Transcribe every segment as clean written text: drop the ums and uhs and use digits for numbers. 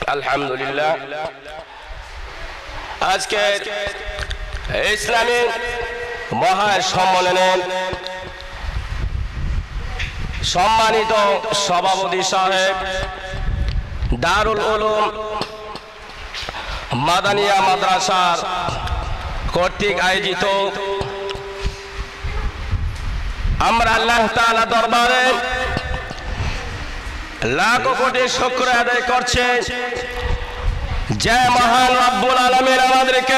আলহামদুলিল্লাহ আজকে ইসলামী মহা সম্মেলনে সম্মানিত সভাপতি সাহেব দারুল উলুম মাদানিয়া মাদ্রাসার কর্তৃক আয়োজিত আমরা আল্লাহ তাআলা দরবারে লাখ কোটি শুকরিয়া আদায় করছে যে মহান রব্বুল আলামিন আমাদেরকে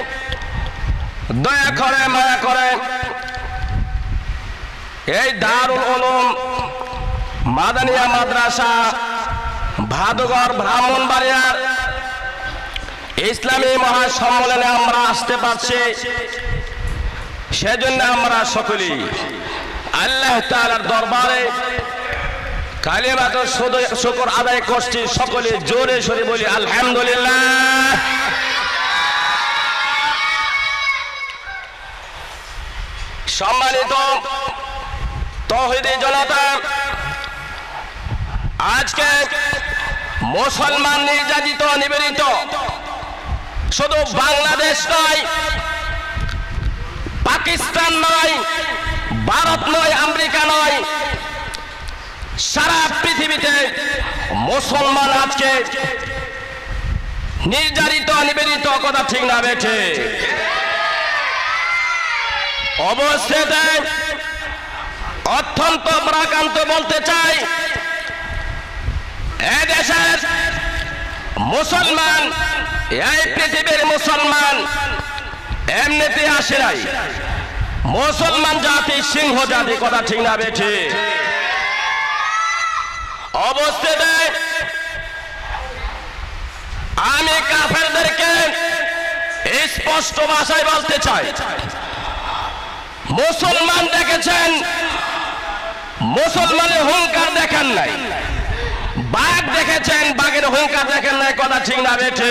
দয়া করে মায়া করে এই দারুল উলুম মাদানিয়া মাদ্রাসা ভাদুঘর ব্রাহ্মণবাড়িয়ার ইসলামী মহাসম্মেলনে আমরা আসতে পারছি সেজন্য আমরা সকলেই আল্লাহ তাআলার দরবারে কালিমাতুশ শুকর আদায় করছি সকলে জোরে সোরে বলি আলহামদুলিল্লাহ। সম্মানিত তাওহীদি জনতা, আজকে মুসলমান নির্যাতিত নিপীড়িত শুধু বাংলাদেশ নয়, পাকিস্তান নয়, ভারত নয়, আমেরিকা নয়, সারা পৃথিবীতে মুসলমান আজকে নির্যাতিত নিপীড়িত, কথা ঠিক না বেঠে? অবশ্যই অত্যন্ত প্রাকান্ত বলতে চাই, এই দেশের মুসলমান, এই পৃথিবীর মুসলমান এমনিতে আসে নাই। মুসলমান জাতি সিংহ জাতি, কথা ঠিক না বেঠে? অবশ্যই আমি কাফেরদেরকে স্পষ্ট ভাষায় বলতে চাই, মুসলমান দেখেছেন, মুসলমানের হুঙ্কার দেখেন নাই। বাঘ দেখেছেন, বাঘের হুঙ্কার দেখেন নাই, কথা ঠিক না বেঠে?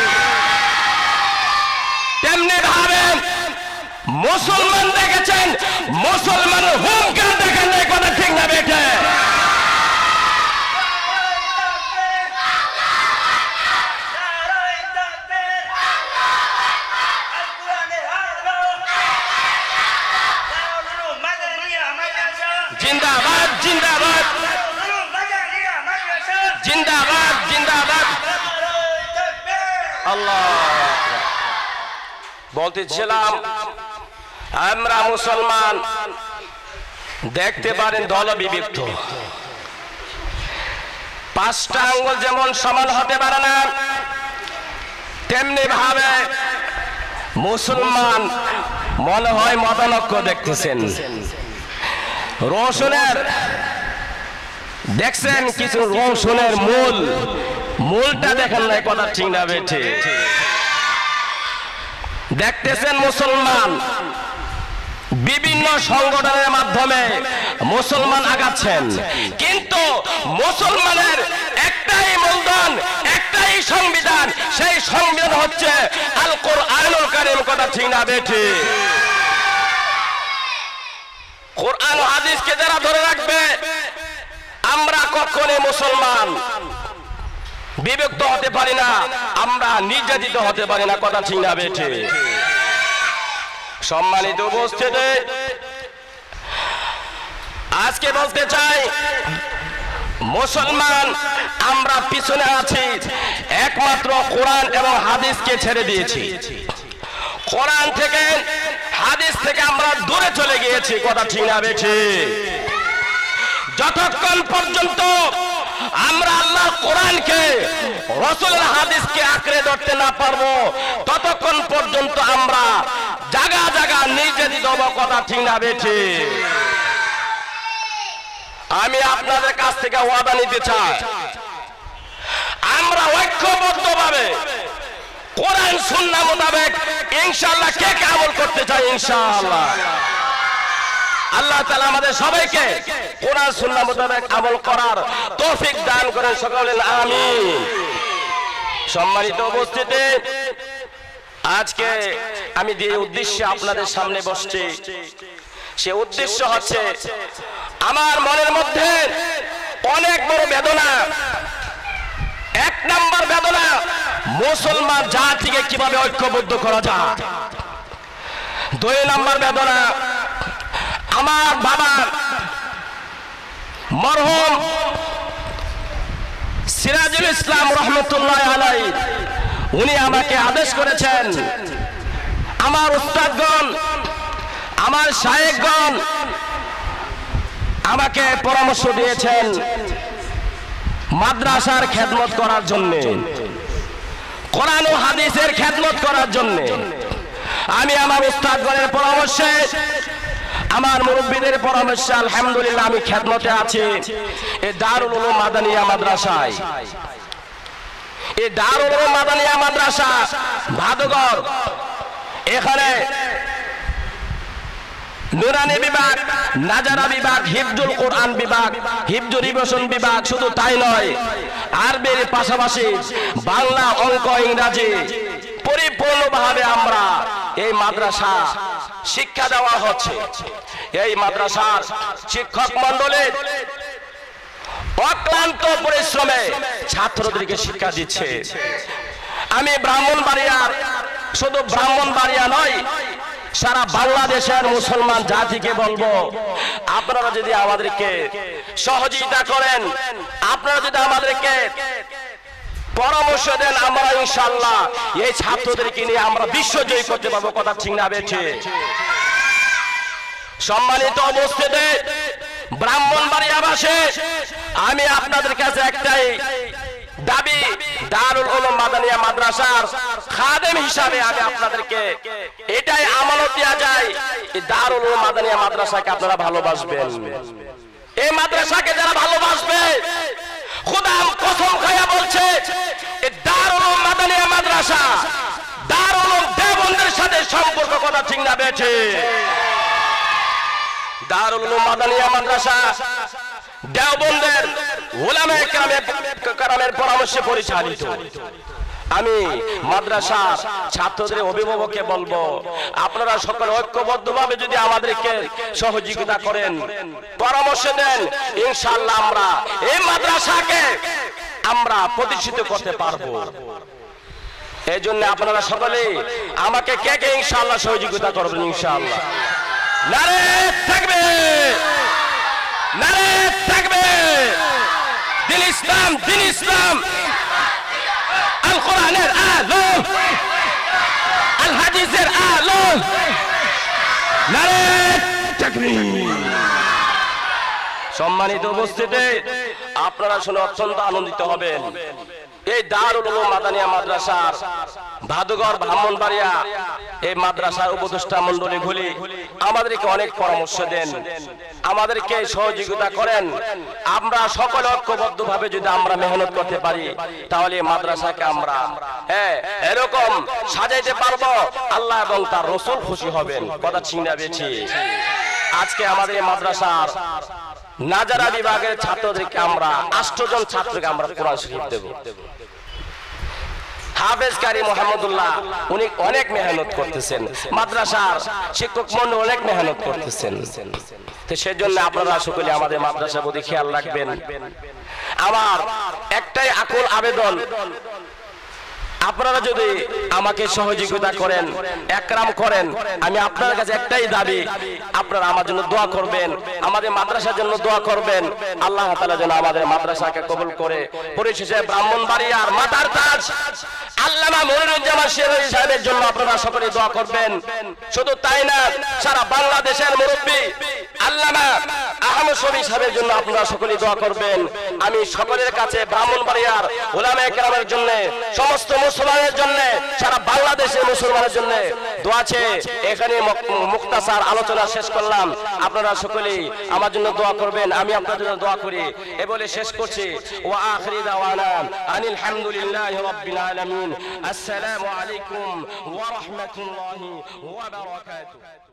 তেমনি ভাবে মুসলমান দেখেছেন, মুসলমানের হুঙ্কার দেখেন নাই, কথা ঠিক না বেঠে? জিন্দাবাদ জিন্দাবাদ জিন্দাবাদ জিন্দাবাদ। আল্লাহ, বলতেছিলাম আমরা মুসলমান দেখতে পারেন দল বিভক্ত, পাঁচটা আঙ্গুল যেমন সমান হতে পারে না, তেমনি ভাবে মুসলমান মনে হয় মতানৈক্য দেখতেছেন। রসুনের দেখছেন কিছু, রসুনের মূলটা দেখেন নাই, কথা ঠিক না বেঠে? দেখতেছেন মুসলমান বিভিন্ন সংগঠনের মাধ্যমে মুসলমান আগাচ্ছেন, কিন্তু মুসলমানের একটাই মূলধন, একটাই সংবিধান, সেই সংবিধান হচ্ছে আল কোরআনুল কারীম, কথা ঠিক না বেঠে? কোরআন ও হাদিসকে যারা ধরে রাখবে, আমরা কখনোই মুসলমান বিভক্ত হতে পারি না, আমরা নির্যাতিত হতে পারি না, কথা ঠিক না বেঠে? সম্মানিত উপস্থিতি, আজকে বলতে চাই মুসলমান আমরা পিছনে আছি, একমাত্র কোরআন এবং হাদিসকে ছেড়ে দিয়েছি। কোরআন থেকে হাদিস থেকে আমরা দূরে চলে গিয়েছি, কথা ঠিক না বেঠে? যতক্ষণ পর্যন্ত আমরা আল্লাহ কোরআনকে, রাসূলের হাদিসকে আঁকড়ে ধরতে না পারবো, ততক্ষণ পর্যন্ত আমরা জায়গা জায়গা নির্যাতিত হব, কথা ঠিক না বেঠে? আমি আপনাদের কাছ থেকে ওয়াদা নিতে চাই, আমরা ঐক্যবদ্ধভাবে কোরআন সুন্নাহ মোতাবেক ইনশাআল্লাহ কে কে আমল করতে চাই, ইনশাআল্লাহ আল্লাহ তাআলা আমাদের সবাইকে কোরআন সুন্নাহ মোতাবেক আমল করার তৌফিক দান করেন, সকলে আমিন। সম্মানিত উপস্থিতি, আজকে আমি যে উদ্দেশ্যে আপনাদের সামনে বসছি, সে উদ্দেশ্য হচ্ছে আমার মনের মধ্যে অনেক বড় বেদনা। এক নাম্বার মুসলমান জাতিকে কিভাবে ঐক্যবদ্ধ করা যায়। 2 নম্বর বেদনা, আমার বাবা মরহুম সিরাজুল ইসলাম রহমতুল্লাহ আলাইহি উনি আমাকে আদেশ করেছেন, আমার উস্তাদগণ, আমার শায়েখগণ আমাকে পরামর্শ দিয়েছেন মাদ্রাসার খেদমত করার জন্য, কোরআন ও হাদিসের খেদমত করার জন্য। আমি আমার উস্তাদগণের পরামর্শে, আমার মুরব্বীদের পরামর্শে আলহামদুলিল্লাহ আমি খেদমতে আছি এই দারুল উলুম মাদানিয়া মাদ্রাসায়। এই দারুল উলুম মাদানিয়া মাদ্রাসা ভাদুঘর, এখানে নুরানি বিভাগ, নাজারা বিভাগ, হিফজুল কোরআন বিভাগ, হিফজুল রিভিশন বিভাগ, শুধু তাই নয় আরবির পাশাপাশি বাংলা, অঙ্ক, ইংরেজি পরিপূর্ণভাবে আমরা এই মাদ্রাসা শিক্ষা দেওয়া হচ্ছে। এই মাদ্রাসার শিক্ষক মণ্ডলীর অক্লান্ত পরিশ্রমে ছাত্রদেরকে শিক্ষা দিচ্ছে। আমি ব্রাহ্মণবাড়িয়ার, শুধু ব্রাহ্মণবাড়িয়া নয় সারা বাংলাদেশের মুসলমান জাতিকে বলবো, আপনারা যদি আমাদেরকে সহযোগিতা করেন, আপনারা যদি আমাদেরকে পরামর্শ দেন, আমরা ইনশাআল্লাহ এই ছাত্রদেরকে নিয়ে আমরা বিশ্বজয়ী করতে পারবো। কথা ঠিক না বেঠে? সম্মানিত উপস্থিতি ব্রাহ্মণবাড়িয়াবাসী, আমি আপনাদের কাছে একটাই দাবি, দারুল উলুম মাদানিয়া মাদ্রাসার খাদেম হিসাবে আমি আপনাদেরকে এটাই আমানত দেওয়া যায়, এই দারুল উলুম মাদানিয়া মাদ্রাসাকে আপনারা ভালোবাসবেন। এই মাদ্রাসাকে যারা ভালোবাসবে, খোদা কসম খায়া বলছে, এই দারুল উলুম মাদানিয়া মাদ্রাসা দারুল উলুম দেওবন্দের সাথে সম্পর্ক। কথা ঠিক না বেঠে? দারুল উলুম মাদানিয়া মাদ্রাসা দেওবন্দের উলামায়ে কেরামের পরামর্শে পরিচালিত। আমি মাদ্রাসার ছাত্রদের অভিভাবককে বলবো, আপনারা সকলে ঐক্যবদ্ধভাবে যদি আমাদেরকে সহযোগিতা করেন, পরামর্শ দেন, ইনশাআল্লাহ আমরা এই মাদ্রাসাকে আমরা প্রতিষ্ঠিত করতে পারবো। এই জন্য আপনারা সকলে আমাকে কে কে ইনশাআল্লাহ সহযোগিতা করবেন? ইনশাআল্লাহ। নারে তাকবীর, নারে তাকবীর। দিন ইসলাম, দিন ইসলাম, আল কোরআনের আলো, আল হাদিসের আলো, নারে তাকবীর। সম্মানিত উপস্থিতি, আপনারা শুনে অত্যন্ত আনন্দিত হবেন। এই দারুল উলুম মাদানিয়া মাদ্রাসার ভাদুঘর ব্রাহ্মণবাড়িয়া এই মাদ্রাসার উপদেষ্টা মণ্ডলীগুলি আমাদেরকে অনেক পরামর্শ দেন, আমাদেরকে সহযোগিতা করেন। আমরা সকলে ঐক্যবদ্ধভাবে যদি আমরা মেহনত করতে পারি, তাহলে এই মাদ্রাসাকে আমরা এরকম সাজাইতে পারবো, আল্লাহ এবং তার রাসূল খুশি হবেন। কথা ঠিক না বেঠি? আজকে আমাদের এই মাদ্রাসার নাজারা বিভাগের ছাত্রদেরকে আমরা 8 জন ছাত্রকে আমরা কোরআন শরীফ দেব। হাফেজ কারি মোহাম্মদুল্লাহ উনি অনেক মেহনত করতেছেন, মাদ্রাসার শিক্ষক মন্ডল অনেক মেহনত করতেছেন। তো সেজন্য আপনারা সকলে আমাদের মাদ্রাসার প্রতি খেয়াল রাখবেন। আমার একটাই আকুল আবেদন, আপনারা যদি আমাকে সহযোগিতা করেন, একরাম করেন, আমি আপনার কাছে একটাই দাবি, আপনারা আমার জন্য দোয়া করবেন, আমাদের মাদ্রাসার জন্য দোয়া করবেন। আল্লাহ তাআলা যেন আমাদের মাদ্রাসাকে কবুল করে পরিশেষে ব্রাহ্মণবাড়িয়ার মাথার তাজ আল্লামা মনিরুজ্জামান শেরওয়ানি সাহেবের জন্য আপনারা সকলে দোয়া করবেন। শুধু তাই না, সারা বাংলাদেশের মুরব্বী আল্লামা আহমদ শফি সাহেবের জন্য আপনারা সকলে দোয়া করবেন। আমি সকলের কাছে ব্রাহ্মণবাড়িয়ার উলামায়ে কেরামের জন্য, সমস্ত মুসলমানের জন্য, সারা বাংলাদেশের মুসলমানের জন্য দোয়া আছে। এখানে মুখতাসার আলোচনা শেষ করলাম, আপনারা সকলেই আমার জন্য দোয়া করবেন, আমি আপনাদের জন্য দোয়া করি। এ বলে শেষ করছি, ওয়া আখিরি দাওয়ানা আনিল হামদুলিল্লাহি রাব্বিল আলামিন। আসসালামু আলাইকুম ওয়া রাহমাতুল্লাহি ওয়া বারাকাতুহু।